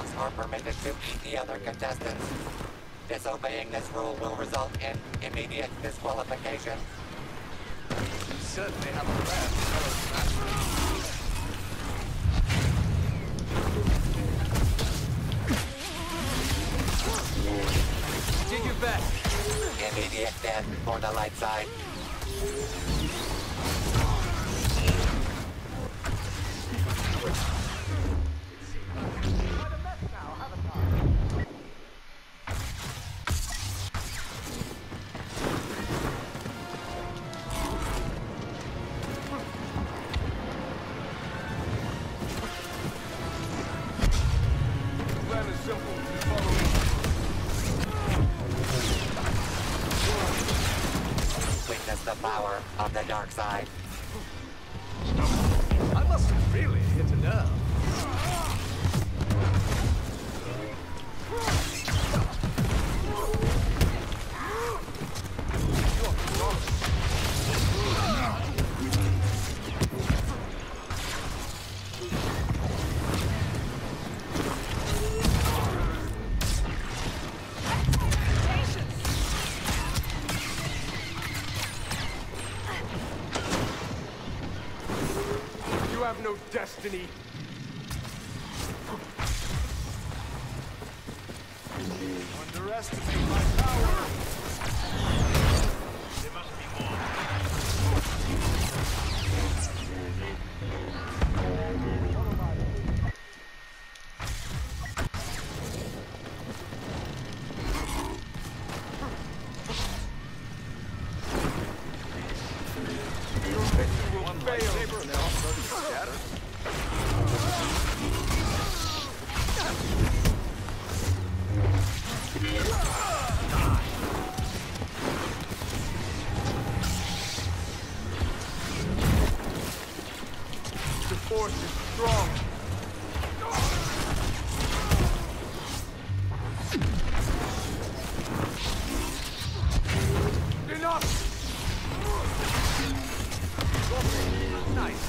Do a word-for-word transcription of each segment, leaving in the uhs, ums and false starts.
dogs are permitted to eat the other contestants. Disobeying this rule will result in immediate disqualification. You certainly have a rare fellow smasher. Did your best. Immediate death for the light side. Plan is simple. Follow me. Witness the power of the dark side. I must have really hit a nerve. You have no destiny. Underestimate my power. There must be more. Your mission will fail. And they're all starting to scatter. The force is strong. Enough! Nice.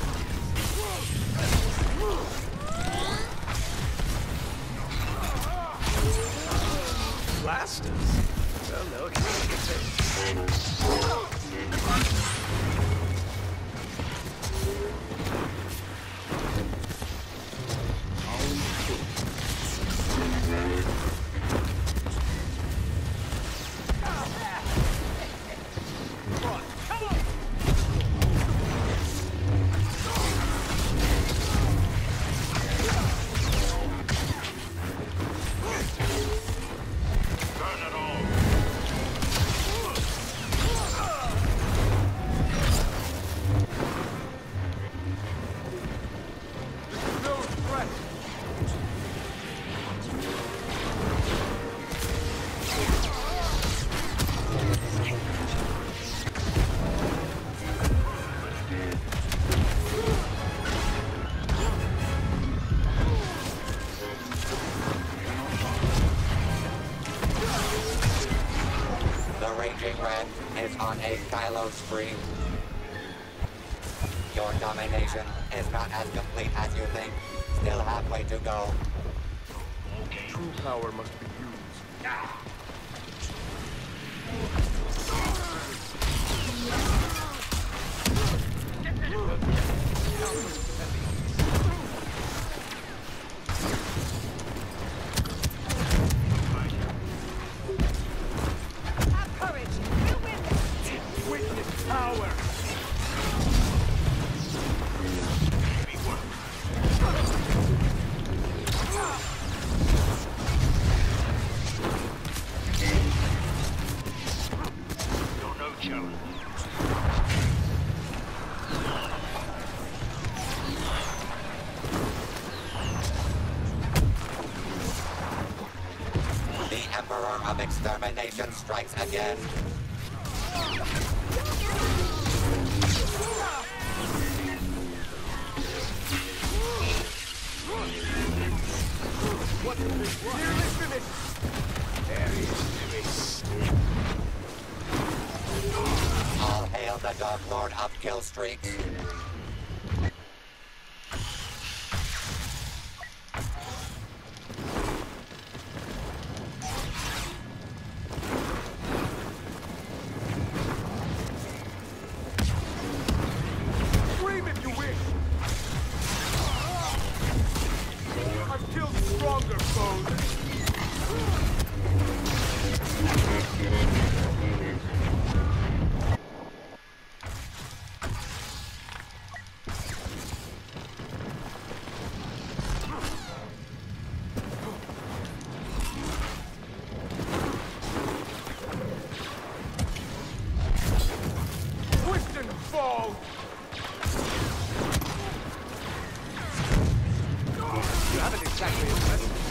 Blasters? Well, no, it's not a good thing. No threat. The Raging Red is on a Kylo spree. Your domination is not as complete as you think. Still halfway to go. True power must be used. Have courage. We'll win this. Witness power. You're no challenge. The Emperor of Extermination strikes again. What is this? Nearly finished. Very finished. All hail the Dark Lord of Kill Streaks. fall! You haven't exactly impressed me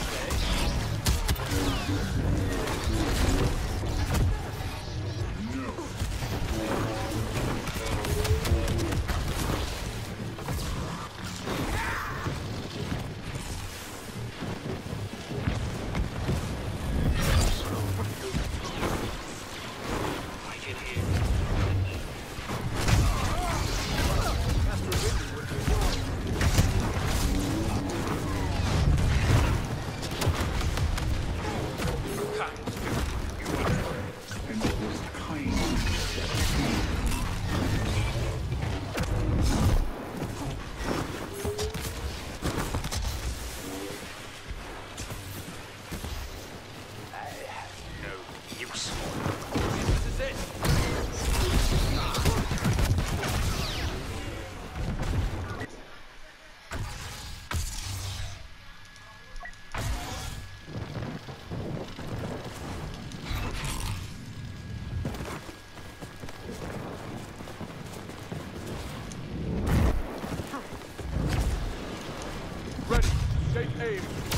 ready. Take aim.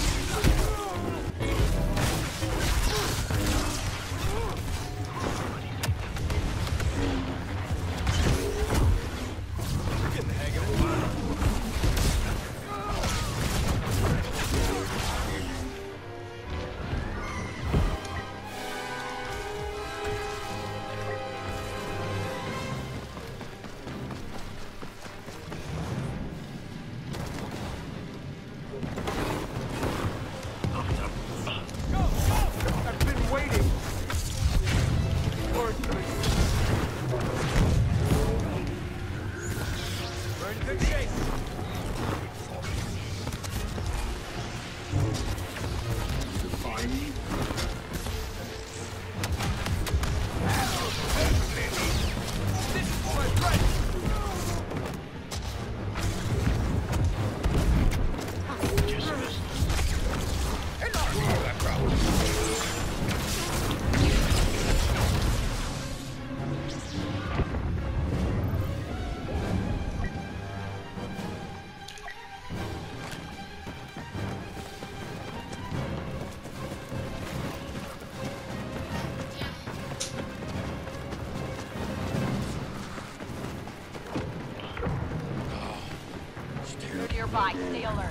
Getting the hang of it. Nearby, stay alert.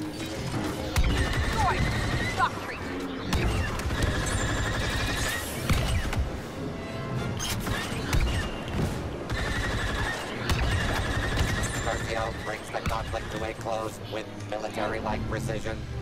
Droid, shock treat. Versio brings the conflict to a close with military-like precision.